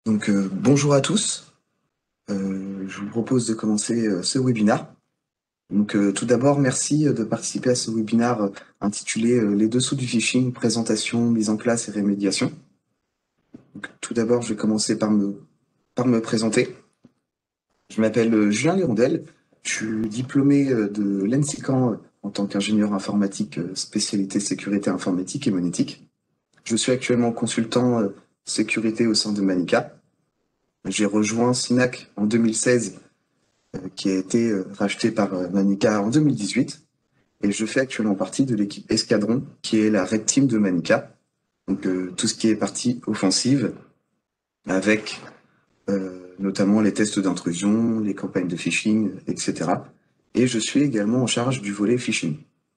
Bonjour à tous. Je vous propose de commencer ce webinaire. Tout d'abord, merci de participer à ce webinaire intitulé Les dessous du phishing, présentation, mise en place et rémédiation. Tout d'abord, je vais commencer par me présenter. Je m'appelle Julien Lirondelle. Je suis diplômé de l'ENSICAN en tant qu'ingénieur informatique spécialité sécurité informatique et monétique. Je suis actuellement consultant sécurité au sein de Manica. J'ai rejoint SINAC en 2016, qui a été racheté par Manica en 2018. Et je fais actuellement partie de l'équipe Escadron, qui est la Red Team de Manica. Tout ce qui est partie offensive, avec notamment les tests d'intrusion, les campagnes de phishing, etc. Et je suis également en charge du volet phishing.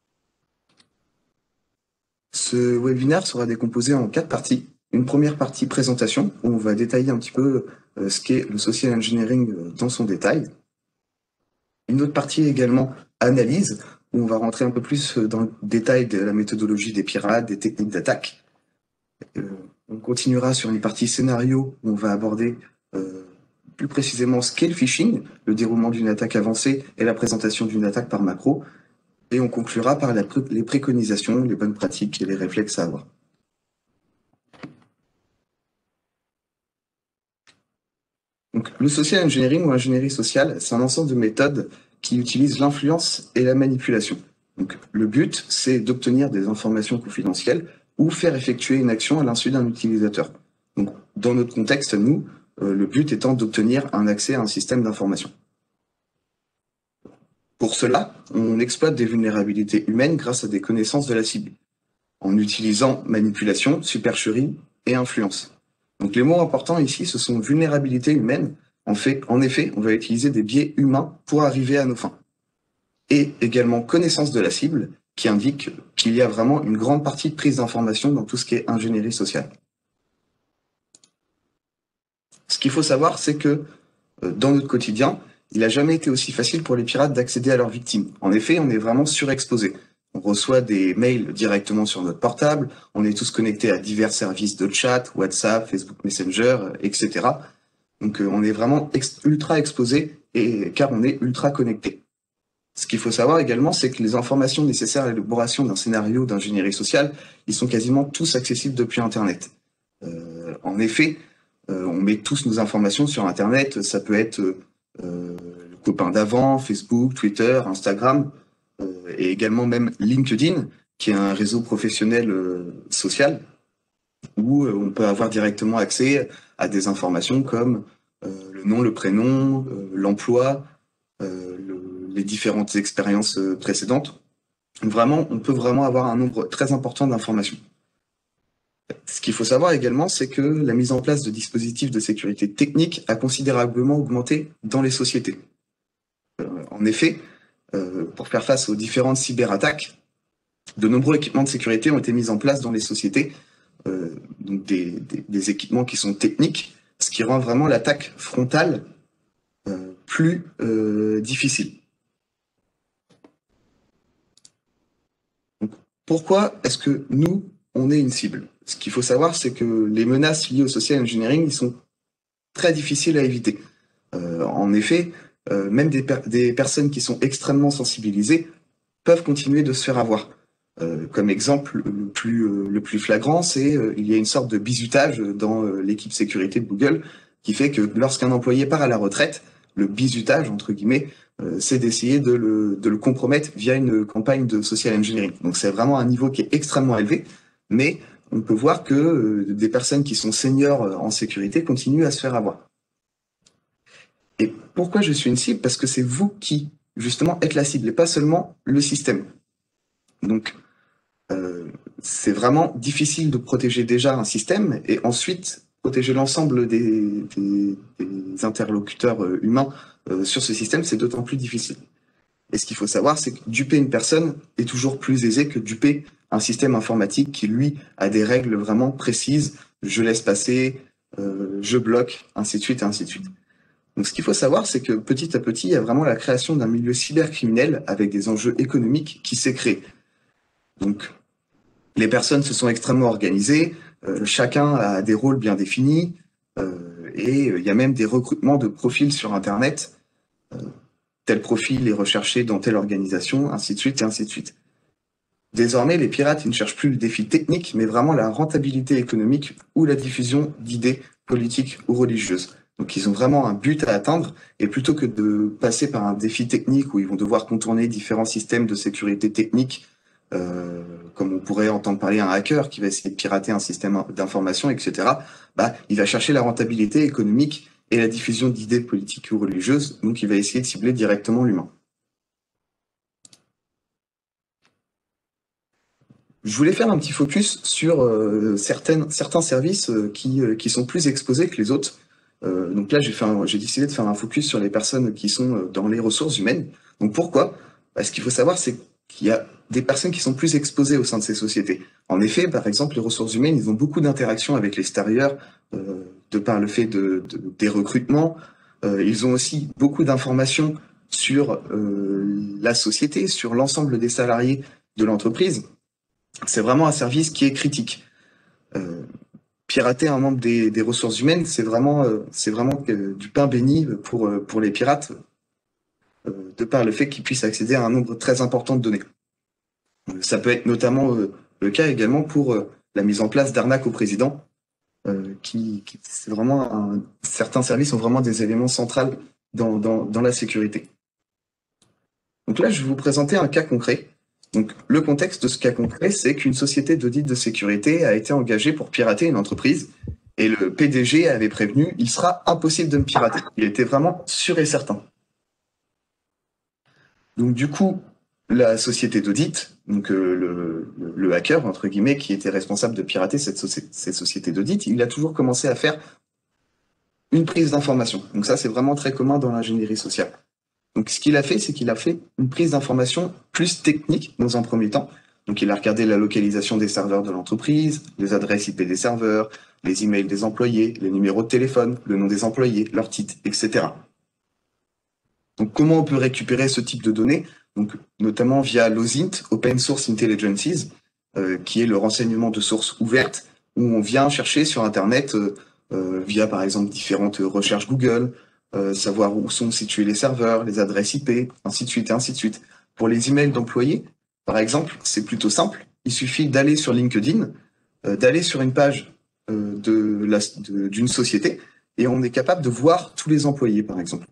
Ce webinaire sera décomposé en 4 parties. Une première partie présentation, où on va détailler un petit peu ce qu'est le social engineering dans son détail. Une autre partie également analyse, où on va rentrer un peu plus dans le détail de la méthodologie des pirates, des techniques d'attaque. On continuera sur une partie scénario, où on va aborder plus précisément ce qu'est le phishing, le déroulement d'une attaque avancée et la présentation d'une attaque par macro. Et on conclura par les préconisations, les bonnes pratiques et les réflexes à avoir. Le social engineering ou ingénierie sociale, c'est un ensemble de méthodes qui utilisent l'influence et la manipulation. Le but, c'est d'obtenir des informations confidentielles ou faire effectuer une action à l'insu d'un utilisateur. Dans notre contexte, nous, le but étant d'obtenir un accès à un système d'information. Pour cela, on exploite des vulnérabilités humaines grâce à des connaissances de la cible, en utilisant manipulation, supercherie et influence. Les mots importants ici, ce sont vulnérabilité humaine. En effet, on va utiliser des biais humains pour arriver à nos fins. Et également connaissance de la cible, qui indique qu'il y a vraiment une grande partie de prise d'information dans tout ce qui est ingénierie sociale. Ce qu'il faut savoir, c'est que dans notre quotidien, il n'a jamais été aussi facile pour les pirates d'accéder à leurs victimes. En effet, on est vraiment surexposé. On reçoit des mails directement sur notre portable, on est tous connectés à divers services de chat, WhatsApp, Facebook Messenger, etc. On est vraiment ultra exposé car on est ultra connecté. Ce qu'il faut savoir également, c'est que les informations nécessaires à l'élaboration d'un scénario d'ingénierie sociale, ils sont quasiment tous accessibles depuis Internet. En effet, on met tous nos informations sur Internet, ça peut être le copain d'avant, Facebook, Twitter, Instagram, et également même LinkedIn, qui est un réseau professionnel social, où on peut avoir directement accès à des informations comme le nom, le prénom, l'emploi, les différentes expériences précédentes. Vraiment, on peut vraiment avoir un nombre très important d'informations. Ce qu'il faut savoir également, c'est que la mise en place de dispositifs de sécurité technique a considérablement augmenté dans les sociétés. En effet, pour faire face aux différentes cyberattaques, de nombreux équipements de sécurité ont été mis en place dans les sociétés, donc des équipements qui sont techniques, ce qui rend vraiment l'attaque frontale plus difficile. Donc, pourquoi est-ce que nous, on est une cible? Ce qu'il faut savoir, c'est que les menaces liées au social engineering, ils sont très difficiles à éviter. En effet, même des personnes qui sont extrêmement sensibilisées peuvent continuer de se faire avoir. Comme exemple le plus flagrant, c'est il y a une sorte de bizutage dans l'équipe sécurité de Google qui fait que lorsqu'un employé part à la retraite, le bizutage, entre guillemets, c'est d'essayer de le compromettre via une campagne de social engineering. Donc c'est vraiment un niveau qui est extrêmement élevé, mais on peut voir que des personnes qui sont seniors en sécurité continuent à se faire avoir. Et pourquoi je suis une cible? Parce que c'est vous qui, justement, êtes la cible et pas seulement le système. Donc, c'est vraiment difficile de protéger déjà un système et ensuite protéger l'ensemble des interlocuteurs humains sur ce système, c'est d'autant plus difficile. Et ce qu'il faut savoir, c'est que duper une personne est toujours plus aisé que duper un système informatique qui, lui, a des règles vraiment précises. Je laisse passer, je bloque, ainsi de suite, et ainsi de suite. Donc ce qu'il faut savoir, c'est que petit à petit, il y a vraiment la création d'un milieu cybercriminel avec des enjeux économiques qui s'est créé. Donc les personnes se sont extrêmement organisées, chacun a des rôles bien définis, il y a même des recrutements de profils sur Internet. Tel profil est recherché dans telle organisation, ainsi de suite et ainsi de suite. Désormais, les pirates, ils ne cherchent plus le défi technique, mais vraiment la rentabilité économique ou la diffusion d'idées politiques ou religieuses. Donc ils ont vraiment un but à atteindre, et plutôt que de passer par un défi technique où ils vont devoir contourner différents systèmes de sécurité technique, comme on pourrait entendre parler un hacker qui va essayer de pirater un système d'information, etc., il va chercher la rentabilité économique et la diffusion d'idées politiques ou religieuses, donc il va essayer de cibler directement l'humain. Je voulais faire un petit focus sur certains services qui sont plus exposés que les autres. Donc là, j'ai décidé de faire un focus sur les personnes qui sont dans les ressources humaines. Donc pourquoi? Ce qu'il faut savoir, c'est qu'il y a des personnes qui sont plus exposées au sein de ces sociétés. En effet, par exemple, les ressources humaines, ils ont beaucoup d'interactions avec l'extérieur, de par le fait des recrutements. Ils ont aussi beaucoup d'informations sur la société, sur l'ensemble des salariés de l'entreprise. C'est vraiment un service qui est critique. Pirater un membre des ressources humaines, c'est vraiment du pain béni pour les pirates, de par le fait qu'ils puissent accéder à un nombre très important de données. Ça peut être notamment le cas également pour la mise en place d'arnaques au président, c'est vraiment certains services sont vraiment des éléments centraux dans la sécurité. Donc là, je vais vous présenter un cas concret. Donc, le contexte de ce cas concret, c'est qu'une société d'audit de sécurité a été engagée pour pirater une entreprise et le PDG avait prévenu, il sera impossible de me pirater. Il était vraiment sûr et certain. Donc, du coup, la société d'audit, donc le hacker, entre guillemets, qui était responsable de pirater cette société d'audit, il a toujours commencé à faire une prise d'information. Donc ça, c'est vraiment très commun dans l'ingénierie sociale. Donc, ce qu'il a fait, c'est qu'il a fait une prise d'information plus technique dans un premier temps. Donc, il a regardé la localisation des serveurs de l'entreprise, les adresses IP des serveurs, les emails des employés, les numéros de téléphone, le nom des employés, leur titre, etc. Donc, comment on peut récupérer ce type de données? Donc, notamment via l'OSINT, Open Source Intelligences, qui est le renseignement de sources ouvertes, où on vient chercher sur Internet, via par exemple différentes recherches Google, savoir où sont situés les serveurs, les adresses IP, ainsi de suite et ainsi de suite. Pour les emails d'employés, par exemple, c'est plutôt simple. Il suffit d'aller sur LinkedIn, d'aller sur une page d'une société, et on est capable de voir tous les employés, par exemple.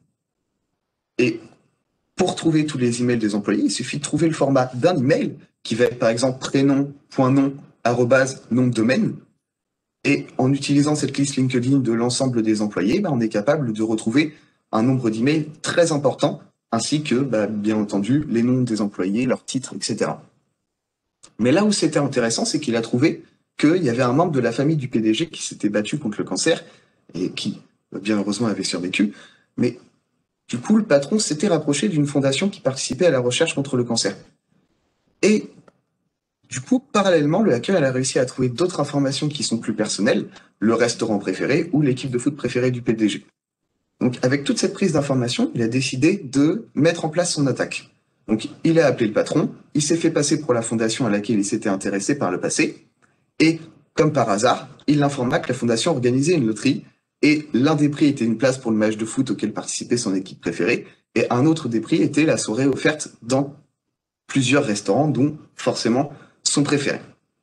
Et pour trouver tous les emails des employés, il suffit de trouver le format d'un email, qui va être par exemple prénom.nom, nom de domaine. Et en utilisant cette liste LinkedIn de l'ensemble des employés, on est capable de retrouver un nombre d'emails très important, ainsi que, bien entendu, les noms des employés, leurs titres, etc. Mais là où c'était intéressant, c'est qu'il a trouvé qu'il y avait un membre de la famille du PDG qui s'était battu contre le cancer, et qui, bien heureusement, avait survécu. Mais du coup, le patron s'était rapproché d'une fondation qui participait à la recherche contre le cancer. Et du coup, parallèlement, le hacker a réussi à trouver d'autres informations qui sont plus personnelles, le restaurant préféré ou l'équipe de foot préférée du PDG. Donc, avec toute cette prise d'informations, il a décidé de mettre en place son attaque. Donc, il a appelé le patron, il s'est fait passer pour la fondation à laquelle il s'était intéressé par le passé, et, comme par hasard, il l'informa que la fondation organisait une loterie, et l'un des prix était une place pour le match de foot auquel participait son équipe préférée, et un autre des prix était la soirée offerte dans plusieurs restaurants, dont, forcément, son préféré.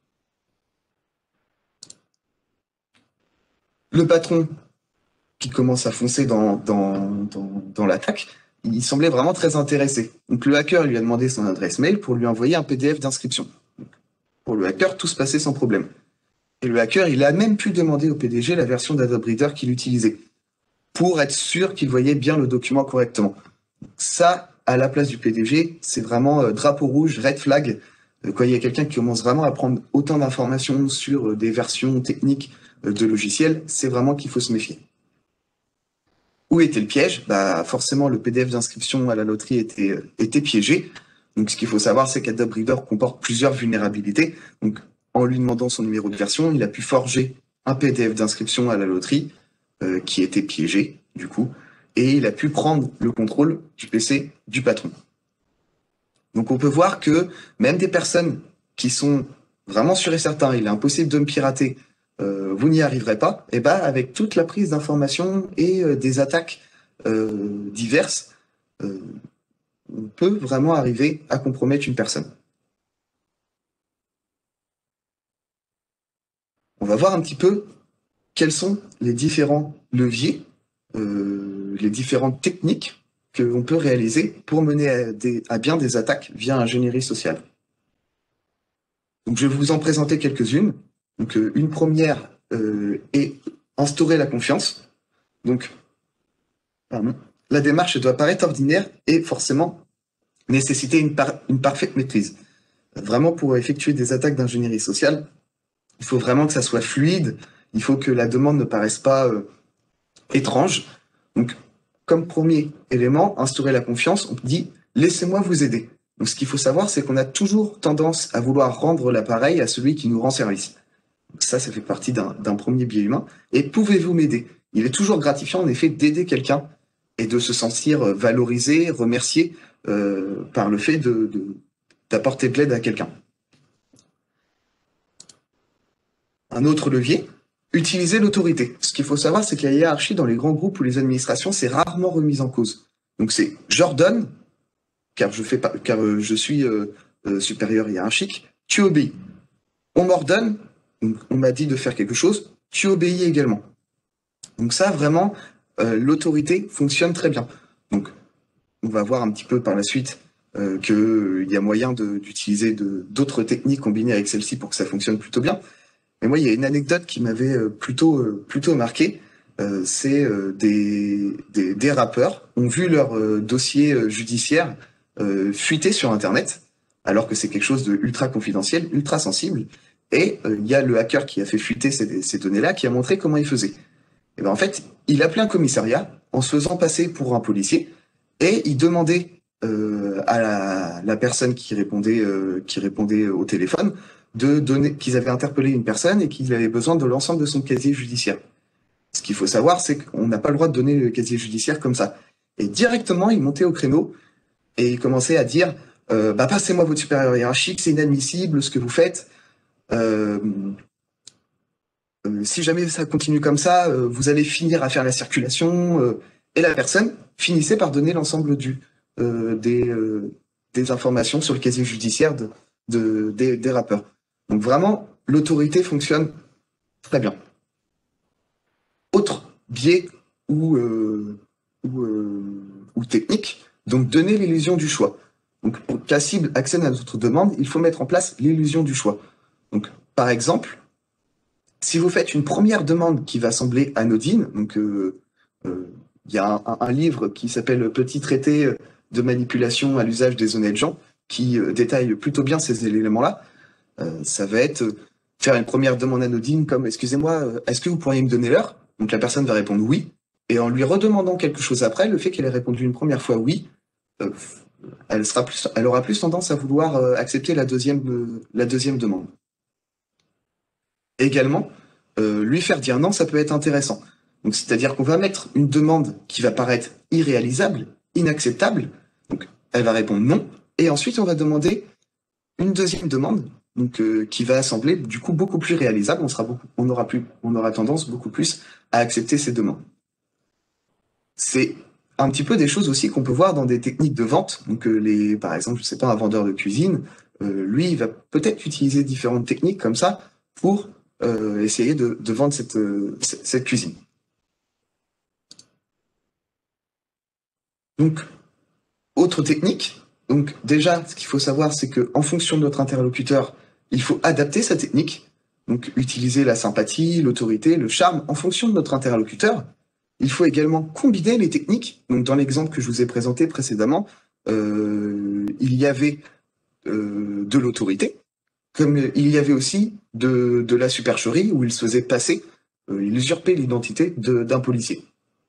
Le patron, qui commence à foncer dans l'attaque, il semblait vraiment très intéressé. Donc le hacker lui a demandé son adresse mail pour lui envoyer un PDF d'inscription. Pour le hacker, tout se passait sans problème. Et le hacker, il a même pu demander au PDG la version d'Adobe Reader qu'il utilisait, pour être sûr qu'il voyait bien le document correctement. Ça, à la place du PDG, c'est vraiment drapeau rouge, red flag. Quand il y a quelqu'un qui commence vraiment à prendre autant d'informations sur des versions techniques de logiciels, c'est vraiment qu'il faut se méfier. Où était le piège? Forcément, le PDF d'inscription à la loterie était piégé. Donc, ce qu'il faut savoir, c'est qu'Adobe Reader comporte plusieurs vulnérabilités. Donc, en lui demandant son numéro de version, il a pu forger un PDF d'inscription à la loterie qui était piégé, du coup, et il a pu prendre le contrôle du PC du patron. Donc, on peut voir que même des personnes qui sont vraiment sûres et certains, il est impossible de me pirater, vous n'y arriverez pas, et bah avec toute la prise d'informations et des attaques diverses, euh, on peut vraiment arriver à compromettre une personne. On va voir un petit peu quels sont les différents leviers, les différentes techniques que l'on peut réaliser pour mener à bien des attaques via ingénierie sociale. Donc, je vais vous en présenter quelques-unes. Donc, une première est instaurer la confiance. Donc, pardon, la démarche doit paraître ordinaire et forcément nécessiter une parfaite maîtrise. Vraiment, pour effectuer des attaques d'ingénierie sociale, il faut vraiment que ça soit fluide. Il faut que la demande ne paraisse pas étrange. Donc, comme premier élément, instaurer la confiance, on dit laissez-moi vous aider. Donc, ce qu'il faut savoir, c'est qu'on a toujours tendance à vouloir rendre l'appareil à celui qui nous rend service. Donc ça fait partie d'un premier biais humain. Et pouvez-vous m'aider? Il est toujours gratifiant, en effet, d'aider quelqu'un et de se sentir valorisé, remercié par le fait d'apporter de l'aide à quelqu'un. Un autre levier, utiliser l'autorité. Ce qu'il faut savoir, c'est que la hiérarchie dans les grands groupes ou les administrations, c'est rarement remise en cause. Donc c'est j'ordonne, car je suis supérieur hiérarchique, tu obéis. On m'ordonne, on m'a dit de faire quelque chose, tu obéis également. Donc ça, vraiment, l'autorité fonctionne très bien. Donc on va voir un petit peu par la suite qu'il y a moyen d'utiliser d'autres techniques combinées avec celle-ci pour que ça fonctionne plutôt bien. Mais moi, il y a une anecdote qui m'avait plutôt marqué. C'est des rappeurs ont vu leur dossier judiciaire fuiter sur Internet, alors que c'est quelque chose de ultra confidentiel, ultra sensible. Et il y a le hacker qui a fait fuiter ces données-là, qui a montré comment il faisait. Et ben en fait, il appelait un commissariat en se faisant passer pour un policier et il demandait à la personne qui répondait au téléphone de donner qu'ils avaient interpellé une personne et qu'il avait besoin de l'ensemble de son casier judiciaire. Ce qu'il faut savoir, c'est qu'on n'a pas le droit de donner le casier judiciaire comme ça. Et directement, il montait au créneau et il commençait à dire passez-moi votre supérieur hiérarchique, c'est inadmissible ce que vous faites. Euh, si jamais ça continue comme ça, vous allez finir à faire la circulation. Et la personne finissait par donner l'ensemble des informations sur le casier judiciaire des rappeurs. Donc vraiment, l'autorité fonctionne très bien. Autre biais ou, euh, ou technique, donc donner l'illusion du choix. Donc pour que la cible accède à notre demande, il faut mettre en place l'illusion du choix. Donc par exemple, si vous faites une première demande qui va sembler anodine, donc il y a un livre qui s'appelle Petit traité de manipulation à l'usage des honnêtes gens qui détaille plutôt bien ces éléments-là. Ça va être faire une première demande anodine comme excusez-moi, est-ce que vous pourriez me donner l'heure? Donc la personne va répondre oui. Et en lui redemandant quelque chose après, le fait qu'elle ait répondu une première fois oui, euh, elle aura plus tendance à vouloir accepter la deuxième demande. Également, lui faire dire non, ça peut être intéressant. Donc, c'est-à-dire qu'on va mettre une demande qui va paraître irréalisable, inacceptable. Donc, elle va répondre non. Et ensuite, on va demander une deuxième demande, donc qui va sembler du coup beaucoup plus réalisable. On aura tendance beaucoup plus à accepter ces demandes. C'est un petit peu des choses aussi qu'on peut voir dans des techniques de vente. Donc, par exemple, je sais pas, un vendeur de cuisine, lui, il va peut-être utiliser différentes techniques comme ça pour essayer de vendre cette cuisine. Donc, autre technique. Donc, déjà, ce qu'il faut savoir, c'est qu'en fonction de notre interlocuteur, il faut adapter sa technique. Donc, utiliser la sympathie, l'autorité, le charme en fonction de notre interlocuteur. Il faut également combiner les techniques. Donc, dans l'exemple que je vous ai présenté précédemment, il y avait de l'autorité, comme il y avait aussi de la supercherie où il se faisait passer, il usurpait l'identité d'un policier.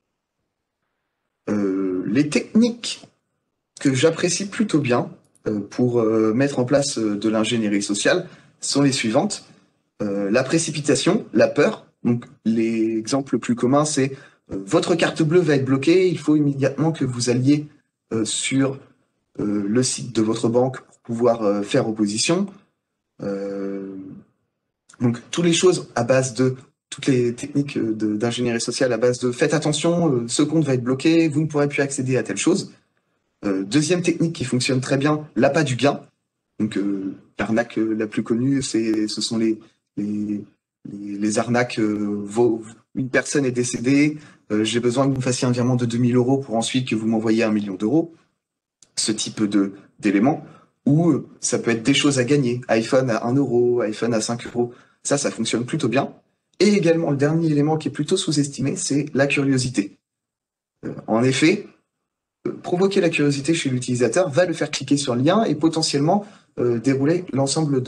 Les techniques que j'apprécie plutôt bien pour mettre en place de l'ingénierie sociale sont les suivantes. La précipitation, la peur. Donc, l'exemple le plus commun, c'est votre carte bleue va être bloquée, il faut immédiatement que vous alliez sur le site de votre banque pour pouvoir faire opposition. Donc, toutes les techniques d'ingénierie sociale à base de faites attention, ce compte va être bloqué, vous ne pourrez plus accéder à telle chose. Deuxième technique qui fonctionne très bien, l'appât du gain. Donc, l'arnaque la plus connue, ce sont les arnaques. Une personne est décédée, j'ai besoin que vous me fassiez un virement de 2000 euros pour ensuite que vous m'envoyiez 1 million d'euros. Ce type d'éléments, ou ça peut être des choses à gagner, iPhone à 1 euro, iPhone à 5 euros. Ça fonctionne plutôt bien. Et également, le dernier élément qui est plutôt sous-estimé, c'est la curiosité. En effet, provoquer la curiosité chez l'utilisateur va le faire cliquer sur le lien et potentiellement dérouler l'ensemble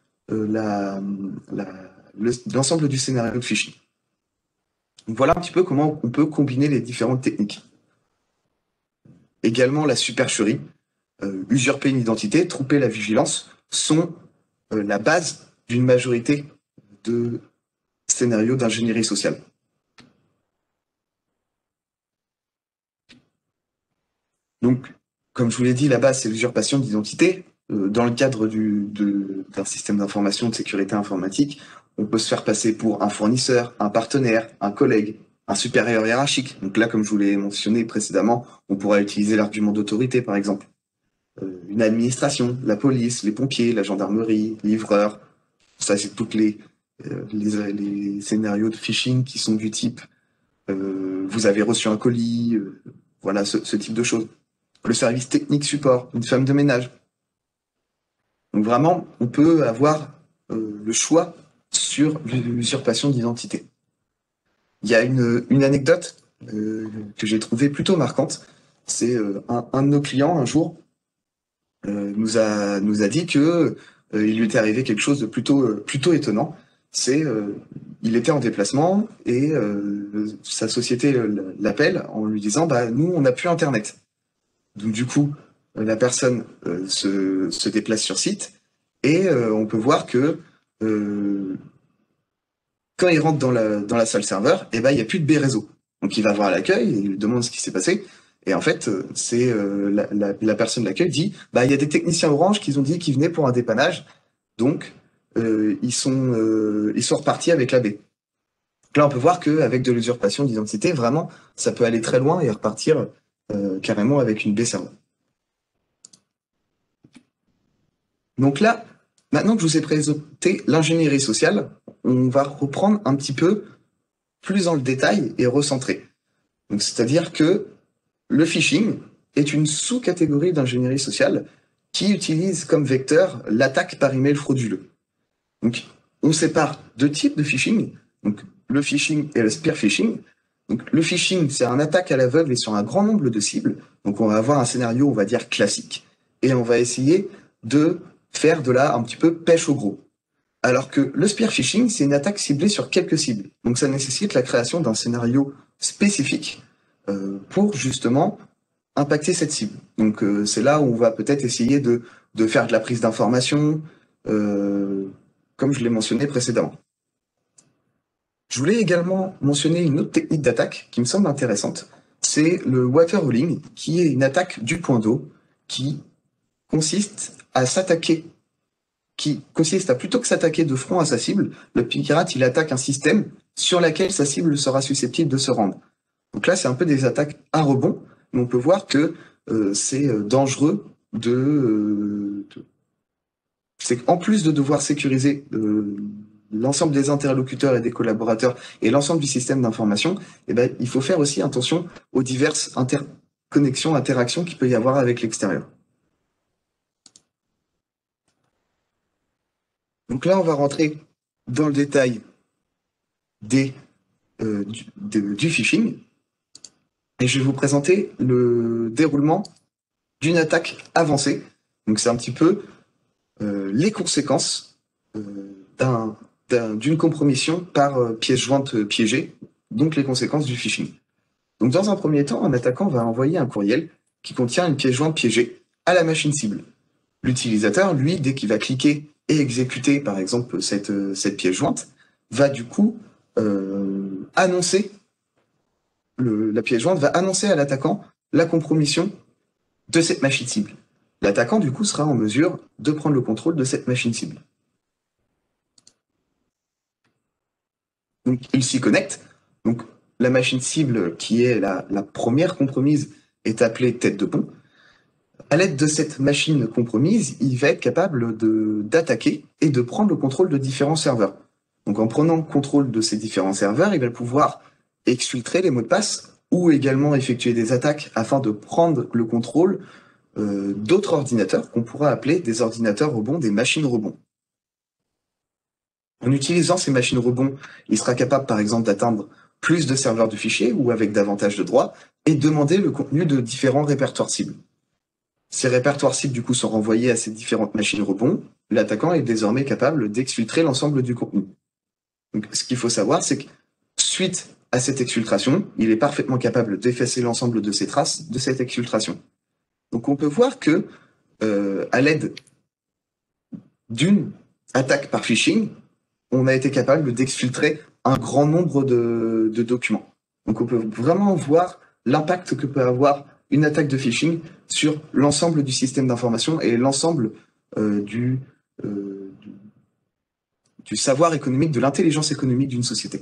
l'ensemble du scénario de phishing. Donc voilà un petit peu comment on peut combiner les différentes techniques. Également la supercherie, usurper une identité, tromper la vigilance sont la base d'une majorité de scénarios d'ingénierie sociale. Donc, comme je vous l'ai dit, la base, c'est l'usurpation d'identité. Dans le cadre d'un système d'information de sécurité informatique, on peut se faire passer pour un fournisseur, un partenaire, un collègue, un supérieur hiérarchique. Donc là, comme je vous l'ai mentionné précédemment, on pourra utiliser l'argument d'autorité, par exemple. Une administration, la police, les pompiers, la gendarmerie, livreurs. Ça, c'est toutes les scénarios de phishing qui sont du type vous avez reçu un colis, voilà, ce type de choses. Le service technique support, une femme de ménage. Donc vraiment, on peut avoir le choix sur l'usurpation d'identité. Il y a une anecdote que j'ai trouvée plutôt marquante. C'est un de nos clients, un jour, nous a dit que il lui était arrivé quelque chose de plutôt étonnant. C'est il était en déplacement et sa société l'appelle en lui disant bah nous on n'a plus internet. Donc du coup la personne se déplace sur site et on peut voir que quand il rentre dans la salle serveur, et ben il y a plus de B réseau. Donc il va voir l'accueil, il lui demande ce qui s'est passé. Et en fait, c'est la personne de l'accueil dit bah il y a des techniciens Orange qui ont dit qu'ils venaient pour un dépannage, donc ils sont repartis avec la baie. Donc là, on peut voir qu'avec de l'usurpation d'identité, vraiment, ça peut aller très loin et repartir carrément avec une baie serveur. Donc là, maintenant que je vous ai présenté l'ingénierie sociale, on va reprendre un petit peu plus dans le détail et recentrer. Donc c'est-à-dire que le phishing est une sous-catégorie d'ingénierie sociale qui utilise comme vecteur l'attaque par email frauduleux. Donc, on sépare deux types de phishing, donc le phishing et le spear phishing. Donc, le phishing, c'est un attaque à l'aveugle et sur un grand nombre de cibles. Donc, on va avoir un scénario, on va dire, classique. Et on va essayer de faire de là un petit peu pêche au gros. Alors que le spear phishing, c'est une attaque ciblée sur quelques cibles. Donc, ça nécessite la création d'un scénario spécifique pour justement impacter cette cible. Donc, c'est là où on va peut-être essayer de faire de la prise d'informations, comme je l'ai mentionné précédemment. Je voulais également mentionner une autre technique d'attaque qui me semble intéressante. C'est le waterhauling, qui est une attaque du point d'eau qui consiste à plutôt que s'attaquer de front à sa cible, le pirate il attaque un système sur lequel sa cible sera susceptible de se rendre. Donc là, c'est un peu des attaques à rebond, mais on peut voir que c'est dangereux c'est qu'en plus de devoir sécuriser l'ensemble des interlocuteurs et des collaborateurs et l'ensemble du système d'information, eh ben, il faut faire aussi attention aux diverses interconnexions, interactions qu'il peut y avoir avec l'extérieur. Donc là, on va rentrer dans le détail du phishing et je vais vous présenter le déroulement d'une attaque avancée. Donc c'est un petit peu les conséquences d'une compromission par pièce jointe piégée, donc les conséquences du phishing. Donc dans un premier temps, un attaquant va envoyer un courriel qui contient une pièce jointe piégée à la machine cible. L'utilisateur, lui, dès qu'il va cliquer et exécuter par exemple cette pièce jointe, va du coup annoncer, la pièce jointe va annoncer à l'attaquant la compromission de cette machine cible. L'attaquant, du coup, sera en mesure de prendre le contrôle de cette machine cible. Donc, il s'y connecte. Donc, la machine cible, qui est la première compromise, est appelée tête de pont. À l'aide de cette machine compromise, il va être capable d'attaquer et de prendre le contrôle de différents serveurs. Donc, en prenant le contrôle de ces différents serveurs, il va pouvoir exfiltrer les mots de passe ou également effectuer des attaques afin de prendre le contrôle d'autres ordinateurs qu'on pourra appeler des ordinateurs rebonds, des machines rebonds. En utilisant ces machines rebonds, il sera capable par exemple d'atteindre plus de serveurs de fichiers ou avec davantage de droits et demander le contenu de différents répertoires cibles. Ces répertoires cibles du coup sont renvoyés à ces différentes machines rebonds. L'attaquant est désormais capable d'exfiltrer l'ensemble du contenu. Donc, ce qu'il faut savoir, c'est que suite à cette exfiltration, il est parfaitement capable d'effacer l'ensemble de ces traces de cette exfiltration. Donc on peut voir que à l'aide d'une attaque par phishing, on a été capable d'exfiltrer un grand nombre de documents. Donc on peut vraiment voir l'impact que peut avoir une attaque de phishing sur l'ensemble du système d'information et l'ensemble du savoir économique, de l'intelligence économique d'une société.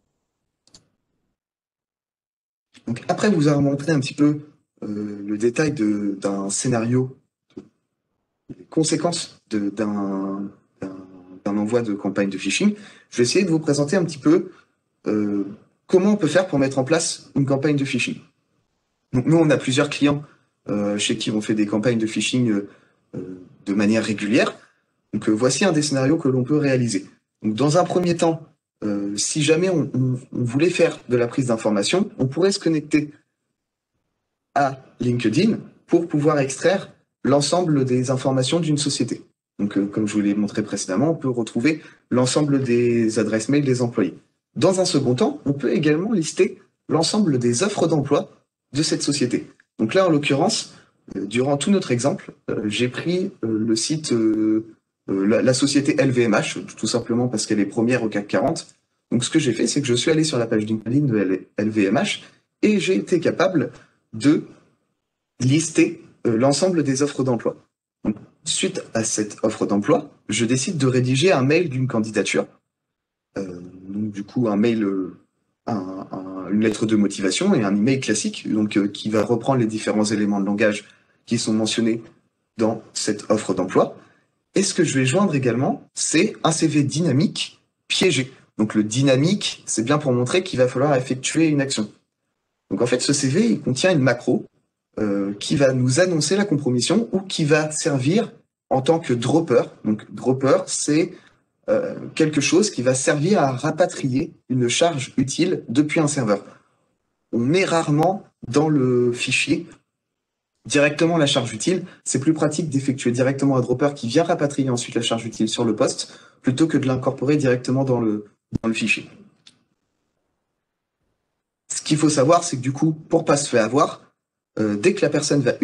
Donc après vous avoir montré un petit peu le détail d'un scénario, les conséquences d'un envoi de campagne de phishing, je vais essayer de vous présenter un petit peu comment on peut faire pour mettre en place une campagne de phishing. Donc nous, on a plusieurs clients chez qui on fait des campagnes de phishing de manière régulière. Donc voici un des scénarios que l'on peut réaliser. Donc dans un premier temps, si jamais on voulait faire de la prise d'informations, on pourrait se connecter à LinkedIn pour pouvoir extraire l'ensemble des informations d'une société. Donc, comme je vous l'ai montré précédemment, on peut retrouver l'ensemble des adresses mail des employés. Dans un second temps, on peut également lister l'ensemble des offres d'emploi de cette société. Donc là, en l'occurrence, durant tout notre exemple, j'ai pris le site, la société LVMH, tout simplement parce qu'elle est première au CAC 40. Donc ce que j'ai fait, c'est que je suis allé sur la page LinkedIn de LVMH et j'ai été capable de lister l'ensemble des offres d'emploi. Donc, suite à cette offre d'emploi, je décide de rédiger un mail d'une candidature. Donc, du coup, un mail, une lettre de motivation et un email classique, donc qui va reprendre les différents éléments de langage qui sont mentionnés dans cette offre d'emploi. Et ce que je vais joindre également, c'est un CV dynamique piégé. Donc le dynamique, c'est bien pour montrer qu'il va falloir effectuer une action. Donc en fait, ce CV, il contient une macro qui va nous annoncer la compromission ou qui va servir en tant que dropper. Donc dropper, c'est quelque chose qui va servir à rapatrier une charge utile depuis un serveur. On met rarement dans le fichier directement la charge utile. C'est plus pratique d'effectuer directement un dropper qui vient rapatrier ensuite la charge utile sur le poste plutôt que de l'incorporer directement dans le fichier. Ce qu'il faut savoir, c'est que du coup, pour pas se faire avoir, dès que la personne va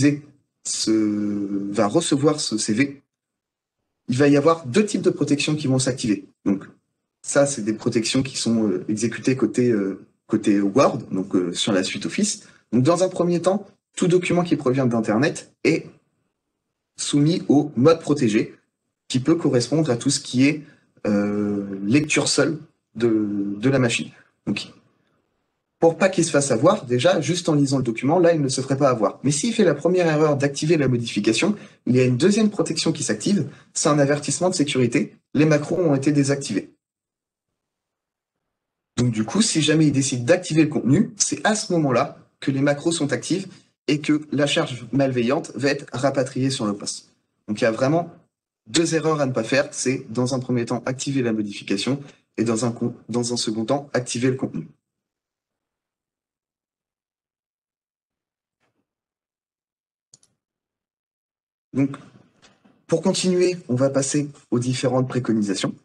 va recevoir ce CV, il va y avoir deux types de protections qui vont s'activer. Donc, ça, c'est des protections qui sont exécutées côté Word, donc sur la suite Office. Donc, dans un premier temps, tout document qui provient d'Internet est soumis au mode protégé, qui peut correspondre à tout ce qui est lecture seule de la machine. Donc, pour pas qu'il se fasse avoir, déjà, juste en lisant le document, là, il ne se ferait pas avoir. Mais s'il fait la première erreur d'activer la modification, il y a une deuxième protection qui s'active, c'est un avertissement de sécurité, les macros ont été désactivés. Donc du coup, si jamais il décide d'activer le contenu, c'est à ce moment-là que les macros sont actives et que la charge malveillante va être rapatriée sur le poste. Donc il y a vraiment deux erreurs à ne pas faire, c'est dans un premier temps activer la modification et dans un second temps activer le contenu. Donc, pour continuer, on va passer aux différentes préconisations.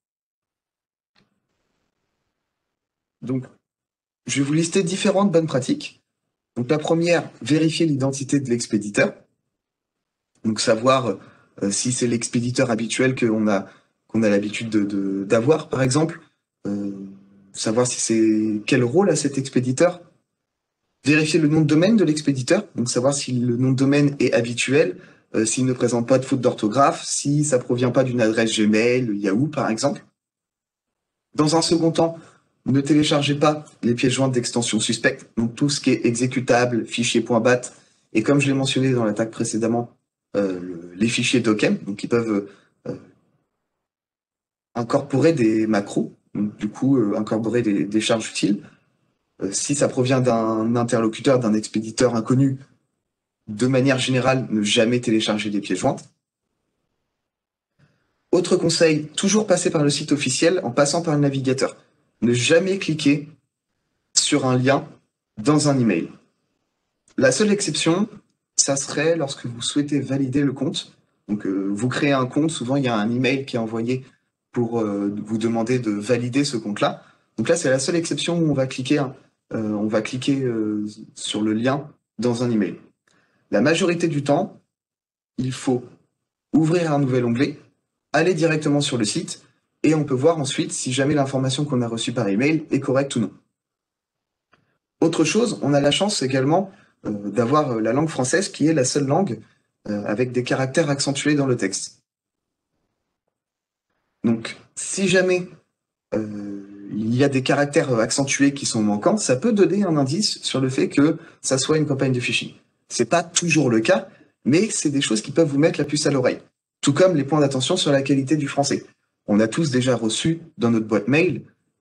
Donc, je vais vous lister différentes bonnes pratiques. Donc, la première, vérifier l'identité de l'expéditeur. Donc, savoir si c'est l'expéditeur habituel qu'on a l'habitude d'avoir, par exemple. Savoir si c'est quel rôle a cet expéditeur. Vérifier le nom de domaine de l'expéditeur. Donc, savoir si le nom de domaine est habituel, s'il ne présente pas de faute d'orthographe, si ça provient pas d'une adresse Gmail, Yahoo, par exemple. Dans un second temps, Ne téléchargez pas les pièces jointes d'extensions suspectes, donc tout ce qui est exécutable, fichier .bat, et comme je l'ai mentionné dans l'attaque précédemment, les fichiers docker, donc qui peuvent incorporer des macros, donc du coup incorporer des charges utiles. Si ça provient d'un interlocuteur, d'un expéditeur inconnu, de manière générale, ne jamais télécharger des pièces jointes. Autre conseil, toujours passer par le site officiel en passant par le navigateur. Ne jamais cliquer sur un lien dans un email. La seule exception, ça serait lorsque vous souhaitez valider le compte. Donc, vous créez un compte, souvent il y a un email qui est envoyé pour vous demander de valider ce compte-là. Donc là, c'est la seule exception où on va cliquer sur le lien dans un email. La majorité du temps, il faut ouvrir un nouvel onglet, aller directement sur le site, et on peut voir ensuite si jamais l'information qu'on a reçue par email est correcte ou non. Autre chose, on a la chance également d'avoir la langue française qui est la seule langue avec des caractères accentués dans le texte. Donc, si jamais il y a des caractères accentués qui sont manquants, ça peut donner un indice sur le fait que ça soit une campagne de phishing. C'est pas toujours le cas, mais c'est des choses qui peuvent vous mettre la puce à l'oreille. Tout comme les points d'attention sur la qualité du français. On a tous déjà reçu dans notre boîte mail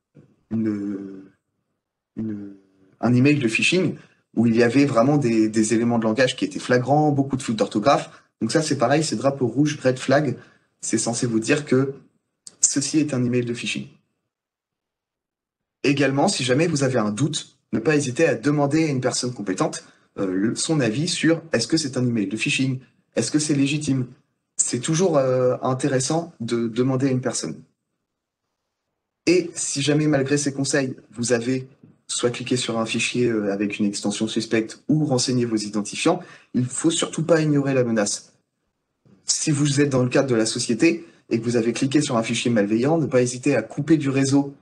un email de phishing où il y avait vraiment des éléments de langage qui étaient flagrants, beaucoup de fautes d'orthographe. Donc ça, c'est pareil, c'est drapeau rouge, red flag. C'est censé vous dire que ceci est un email de phishing. Également, si jamais vous avez un doute, ne pas hésiter à demander à une personne compétente son avis sur est-ce que c'est un email de phishing, est-ce que c'est légitime. C'est toujours intéressant de demander à une personne. Et si jamais, malgré ces conseils, vous avez soit cliqué sur un fichier avec une extension suspecte ou renseigné vos identifiants, il ne faut surtout pas ignorer la menace. Si vous êtes dans le cadre de la société et que vous avez cliqué sur un fichier malveillant, ne pas hésiter à couper du réseau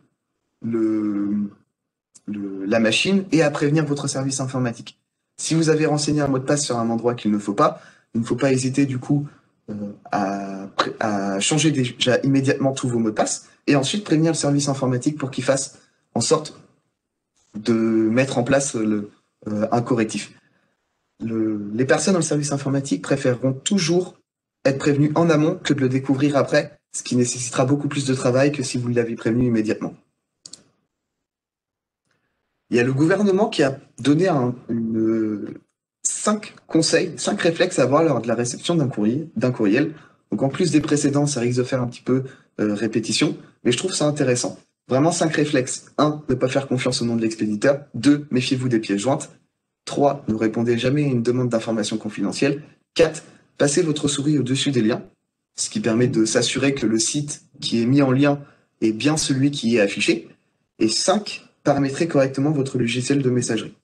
la machine et à prévenir votre service informatique. Si vous avez renseigné un mot de passe sur un endroit qu'il ne faut pas, il ne faut pas hésiter du coup à changer déjà immédiatement tous vos mots de passe et ensuite prévenir le service informatique pour qu'il fasse en sorte de mettre en place un correctif. Les personnes dans le service informatique préféreront toujours être prévenues en amont que de le découvrir après, ce qui nécessitera beaucoup plus de travail que si vous l'avez prévenu immédiatement. Il y a le gouvernement qui a donné 5 conseils, 5 réflexes à avoir lors de la réception d'un courriel. Donc en plus des précédents, ça risque de faire un petit peu répétition, mais je trouve ça intéressant. Vraiment 5 réflexes. 1. Ne pas faire confiance au nom de l'expéditeur. 2. Méfiez-vous des pièces jointes. 3. Ne répondez jamais à une demande d'information confidentielle. 4. Passez votre souris au-dessus des liens, ce qui permet de s'assurer que le site qui est mis en lien est bien celui qui est affiché. Et 5. Paramétrez correctement votre logiciel de messagerie.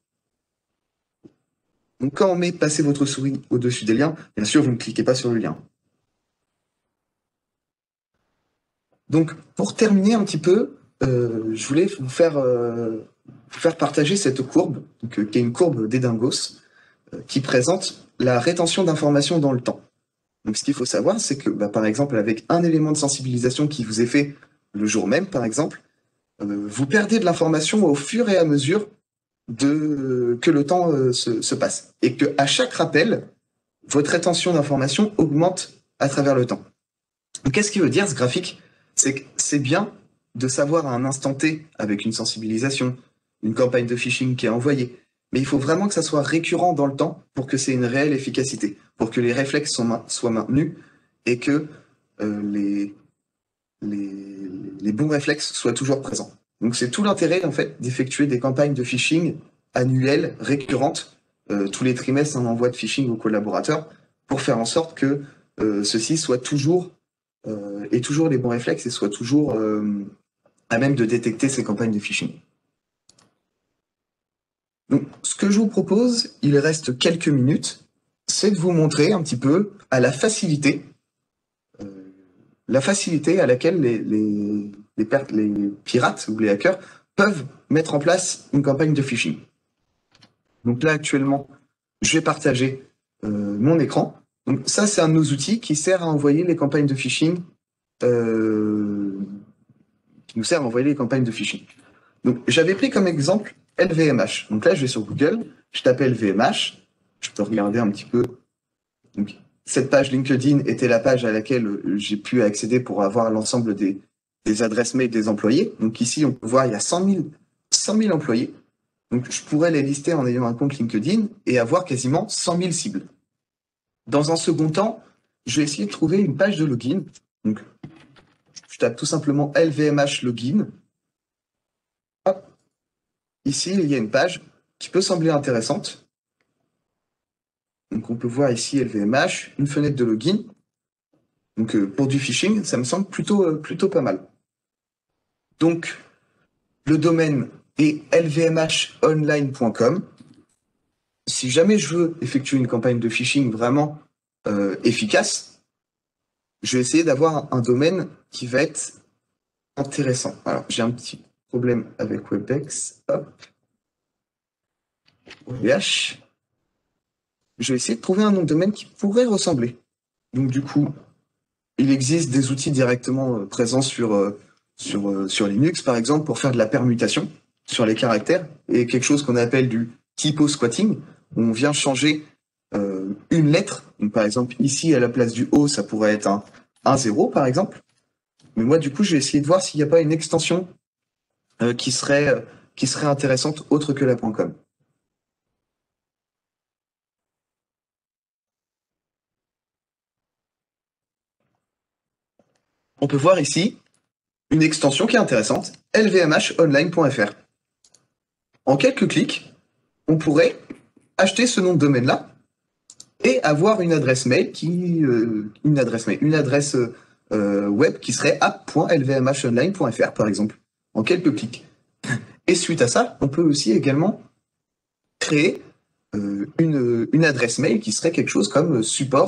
Donc quand on met passer votre souris au-dessus des liens, bien sûr, vous ne cliquez pas sur le lien. Donc pour terminer un petit peu, je voulais vous faire partager cette courbe, qui est une courbe d'Edingos, qui présente la rétention d'informations dans le temps. Donc ce qu'il faut savoir, c'est que par exemple, avec un élément de sensibilisation qui vous est fait le jour même, par exemple, vous perdez de l'information au fur et à mesure que le temps se passe. Et qu'à chaque rappel, votre rétention d'informations augmente à travers le temps. Qu'est-ce qui veut dire ce graphique? C'est que c'est bien de savoir à un instant T, avec une sensibilisation, une campagne de phishing qui est envoyée, mais il faut vraiment que ça soit récurrent dans le temps pour que c'est une réelle efficacité, pour que les réflexes soient maintenus et que les bons réflexes soient toujours présents. Donc c'est tout l'intérêt en fait d'effectuer des campagnes de phishing annuelles, récurrentes. Tous les trimestres, on envoie de phishing aux collaborateurs pour faire en sorte que ceux-ci soient toujours aient toujours les bons réflexes et soient toujours à même de détecter ces campagnes de phishing. Donc ce que je vous propose, il reste quelques minutes, c'est de vous montrer un petit peu à la facilité à laquelle les pirates ou les hackers peuvent mettre en place une campagne de phishing. Donc là, actuellement, je vais partager mon écran. Donc ça, c'est un de nos outils qui sert à envoyer les campagnes de phishing, qui nous sert à envoyer les campagnes de phishing. Donc, j'avais pris comme exemple LVMH. Donc là, je vais sur Google, je tape LVMH, je peux regarder un petit peu. Donc, cette page LinkedIn était la page à laquelle j'ai pu accéder pour avoir l'ensemble des adresses mail des employés. Donc ici, on peut voir, il y a 100 000 employés. Donc, je pourrais les lister en ayant un compte LinkedIn et avoir quasiment 100 000 cibles. Dans un second temps, je vais essayer de trouver une page de login. Donc, je tape tout simplement LVMH login. Hop. Ici, il y a une page qui peut sembler intéressante. Donc, on peut voir ici LVMH, une fenêtre de login. Donc, pour du phishing, ça me semble plutôt pas mal. Donc, le domaine est lvmhonline.com. Si jamais je veux effectuer une campagne de phishing vraiment efficace, je vais essayer d'avoir un domaine qui va être intéressant. Alors, j'ai un petit problème avec WebEx. Hop. OVH. Je vais essayer de trouver un nom de domaine qui pourrait ressembler. Donc, du coup, il existe des outils directement présents sur Linux, par exemple, pour faire de la permutation sur les caractères, et quelque chose qu'on appelle du typo squatting, où on vient changer une lettre. Donc, par exemple, ici, à la place du O, ça pourrait être un 0, par exemple. Mais moi, du coup, je vais essayer de voir s'il n'y a pas une extension qui serait intéressante autre que la .com. On peut voir ici une extension qui est intéressante, lvmhonline.fr. En quelques clics, on pourrait acheter ce nom de domaine-là et avoir une adresse mail une adresse web qui serait app.lvmhonline.fr par exemple, en quelques clics. Et suite à ça, on peut aussi également créer une adresse mail qui serait quelque chose comme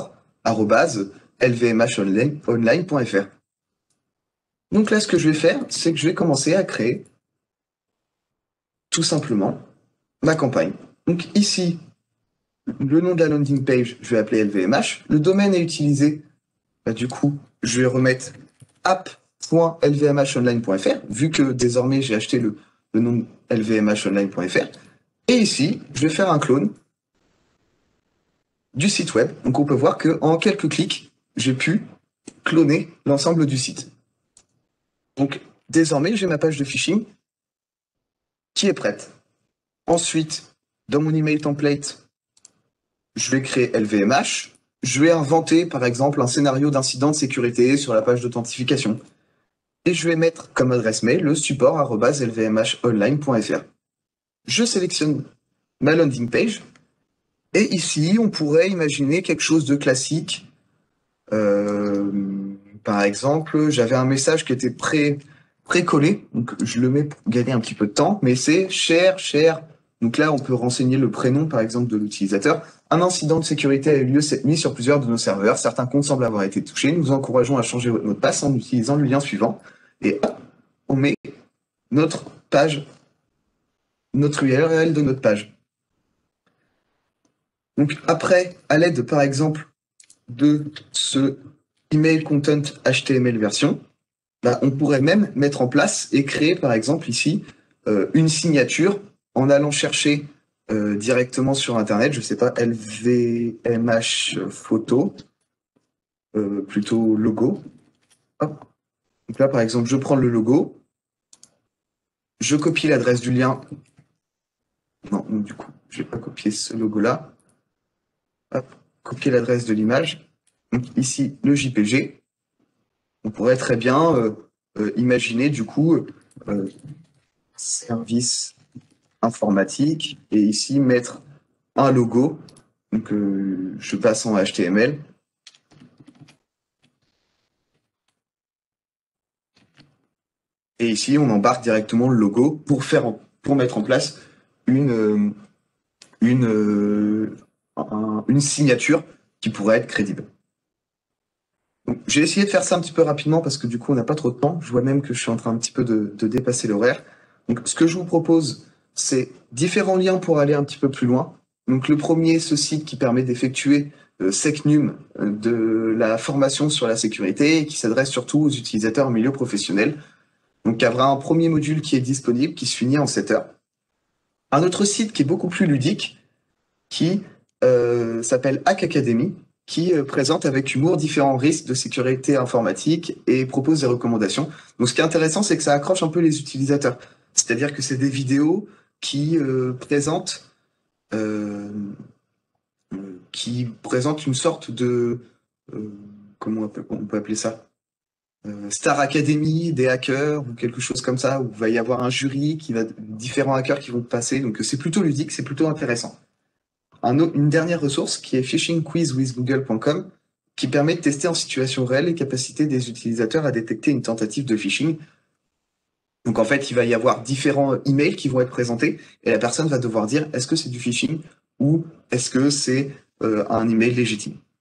support@lvmhonline.fr. Donc là, ce que je vais faire, c'est que je vais commencer à créer tout simplement ma campagne. Donc ici, le nom de la landing page, je vais appeler LVMH. Le domaine est utilisé, du coup, je vais remettre app.lvmhonline.fr, vu que désormais j'ai acheté le nom lvmhonline.fr. Et ici, je vais faire un clone du site web. Donc on peut voir qu'en quelques clics, j'ai pu cloner l'ensemble du site. Donc désormais, j'ai ma page de phishing qui est prête. Ensuite, dans mon email template, je vais créer LVMH. Je vais inventer, par exemple, un scénario d'incident de sécurité sur la page d'authentification. Et je vais mettre comme adresse mail le support@lvmhonline.fr. Je sélectionne ma landing page. Et ici, on pourrait imaginer quelque chose de classique. Par exemple, j'avais un message qui était pré-collé, donc je le mets pour gagner un petit peu de temps, mais c'est cher. Donc là, on peut renseigner le prénom, par exemple, de l'utilisateur. Un incident de sécurité a eu lieu cette nuit sur plusieurs de nos serveurs. Certains comptes semblent avoir été touchés. Nous vous encourageons à changer votre mot de passe en utilisant le lien suivant. Et hop, on met notre page, notre URL de notre page. Donc après, à l'aide, par exemple, de ce email content HTML version, on pourrait même mettre en place et créer, par exemple, ici, une signature en allant chercher directement sur Internet, je ne sais pas, LVMH photo, plutôt logo. Hop. Donc là, par exemple, je prends le logo, je copie l'adresse du lien. Non, donc du coup, je vais pas copier ce logo-là. Hop, copier l'adresse de l'image. Donc ici, le JPG. On pourrait très bien imaginer, du coup, service informatique, et ici mettre un logo. Donc je passe en HTML. Et ici, on embarque directement le logo pour mettre en place une signature qui pourrait être crédible. J'ai essayé de faire ça un petit peu rapidement parce que du coup, on n'a pas trop de temps. Je vois même que je suis en train un petit peu de dépasser l'horaire. Donc, ce que je vous propose, c'est différents liens pour aller un petit peu plus loin. Donc, le premier, ce site qui permet d'effectuer SecNum, de la formation sur la sécurité et qui s'adresse surtout aux utilisateurs en milieu professionnel. Donc il y aura un premier module qui est disponible, qui se finit en 7 heures. Un autre site qui est beaucoup plus ludique, qui s'appelle Hack Academy, qui présente avec humour différents risques de sécurité informatique et propose des recommandations. Donc ce qui est intéressant, c'est que ça accroche un peu les utilisateurs. C'est-à-dire que c'est des vidéos qui présentent une sorte de comment on peut appeler ça, Star Academy des hackers ou quelque chose comme ça, où il va y avoir un jury différents hackers qui vont passer. Donc c'est plutôt ludique, c'est plutôt intéressant. Une dernière ressource qui est phishingquizwithgoogle.com, qui permet de tester en situation réelle les capacités des utilisateurs à détecter une tentative de phishing. Donc en fait, il va y avoir différents emails qui vont être présentés et la personne va devoir dire est-ce que c'est du phishing ou est-ce que c'est un email légitime.